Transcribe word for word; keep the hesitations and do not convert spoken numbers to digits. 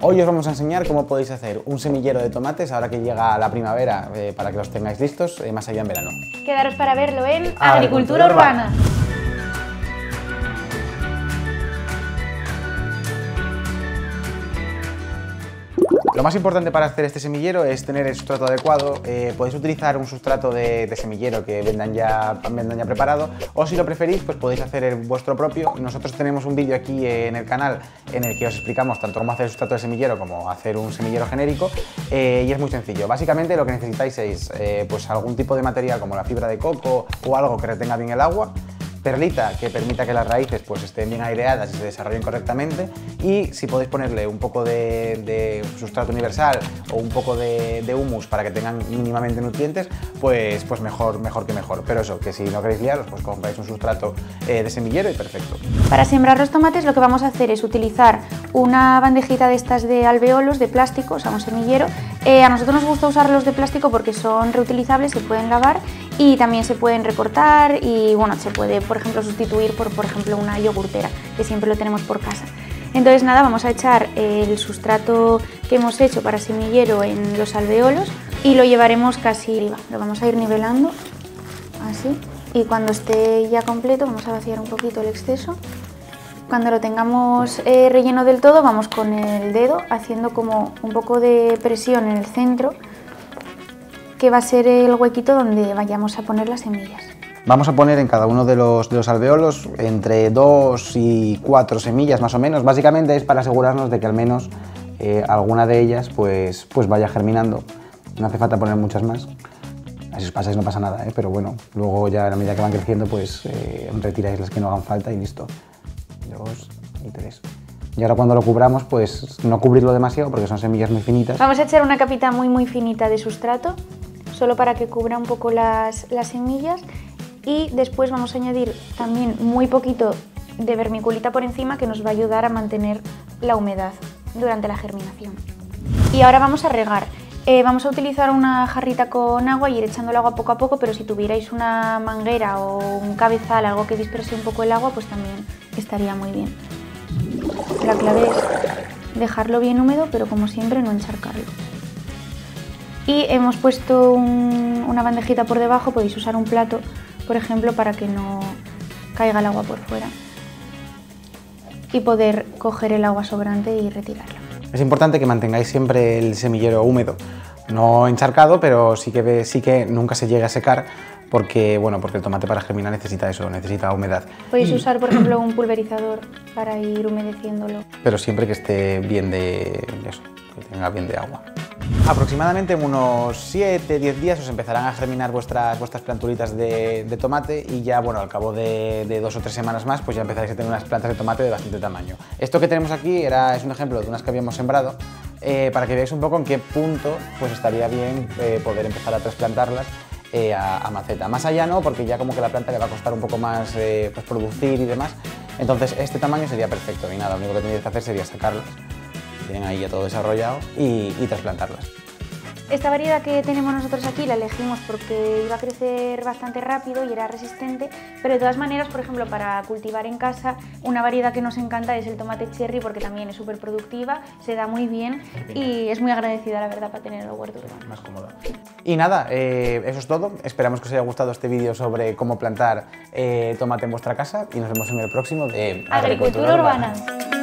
Hoy os vamos a enseñar cómo podéis hacer un semillero de tomates ahora que llega la primavera, eh, para que los tengáis listos eh, más allá en verano. Quedaros para verlo en Agricultura Agricultura Urbana. Lo más importante para hacer este semillero es tener el sustrato adecuado. Eh, podéis utilizar un sustrato de, de semillero que vendan ya, vendan ya preparado, o si lo preferís pues podéis hacer el vuestro propio. Nosotros tenemos un vídeo aquí en el canal en el que os explicamos tanto cómo hacer el sustrato de semillero como hacer un semillero genérico, eh, y es muy sencillo. Básicamente lo que necesitáis es eh, pues algún tipo de material como la fibra de coco o algo que retenga bien el agua, perlita que permita que las raíces pues estén bien aireadas y se desarrollen correctamente, y si podéis ponerle un poco de, de sustrato universal o un poco de, de humus para que tengan mínimamente nutrientes, pues, pues mejor, mejor que mejor. Pero eso, que si no queréis liaros, pues compráis un sustrato eh, de semillero y perfecto. Para sembrar los tomates lo que vamos a hacer es utilizar una bandejita de estas de alveolos de plástico, o sea un semillero. Eh, a nosotros nos gusta usarlos de plástico porque son reutilizables, se pueden lavar y también se pueden recortar y bueno, se puede por ejemplo sustituir por, por ejemplo una yogurtera, que siempre lo tenemos por casa. Entonces nada, vamos a echar el sustrato que hemos hecho para semillero en los alveolos y lo llevaremos casi arriba, lo vamos a ir nivelando así, y cuando esté ya completo vamos a vaciar un poquito el exceso. Cuando lo tengamos eh, relleno del todo, vamos con el dedo haciendo como un poco de presión en el centro, que va a ser el huequito donde vayamos a poner las semillas. Vamos a poner en cada uno de los, de los alveolos entre dos y cuatro semillas más o menos. Básicamente es para asegurarnos de que al menos eh, alguna de ellas pues, pues vaya germinando. No hace falta poner muchas más. Si os pasáis no pasa nada, ¿eh? Pero bueno, luego ya a la medida que van creciendo pues eh, retiráis las que no hagan falta y listo. Dos y tres. Y ahora cuando lo cubramos pues no cubrirlo demasiado porque son semillas muy finitas. Vamos a echar una capita muy muy finita de sustrato, solo para que cubra un poco las, las semillas. Y después vamos a añadir también muy poquito de vermiculita por encima, que nos va a ayudar a mantener la humedad durante la germinación. Y ahora vamos a regar. Eh, vamos a utilizar una jarrita con agua y ir echando el agua poco a poco, pero si tuvierais una manguera o un cabezal, algo que disperse un poco el agua, pues también estaría muy bien. La clave es dejarlo bien húmedo, pero como siempre no encharcarlo. Y hemos puesto un, una bandejita por debajo, podéis usar un plato, por ejemplo, para que no caiga el agua por fuera y poder coger el agua sobrante y retirarla. Es importante que mantengáis siempre el semillero húmedo, no encharcado, pero sí que, sí que nunca se llegue a secar, porque, bueno, porque el tomate para germinar necesita eso, necesita humedad. Podéis usar, por ejemplo, un pulverizador para ir humedeciéndolo. Pero siempre que esté bien de eso, que tenga bien de agua. Aproximadamente en unos siete a diez días os empezarán a germinar vuestras, vuestras plantulitas de, de tomate, y ya bueno, al cabo de, de dos o tres semanas más pues ya empezaréis a tener unas plantas de tomate de bastante tamaño. Esto que tenemos aquí era, es un ejemplo de unas que habíamos sembrado, eh, para que veáis un poco en qué punto pues estaría bien eh, poder empezar a trasplantarlas eh, a, a maceta. Más allá no, porque ya como que la planta le va a costar un poco más eh, pues producir y demás, entonces este tamaño sería perfecto y nada, lo único que tendríais que hacer sería sacarlas. Tienen ahí ya todo desarrollado y, y trasplantarlas. Esta variedad que tenemos nosotros aquí la elegimos porque iba a crecer bastante rápido y era resistente, pero de todas maneras, por ejemplo, para cultivar en casa, una variedad que nos encanta es el tomate cherry, porque también es súper productiva, se da muy bien y es muy agradecida, la verdad, para tener el huerto urbano. Más cómoda. Y nada, eh, eso es todo. Esperamos que os haya gustado este vídeo sobre cómo plantar eh, tomate en vuestra casa y nos vemos en el próximo de Agricultura Urbana.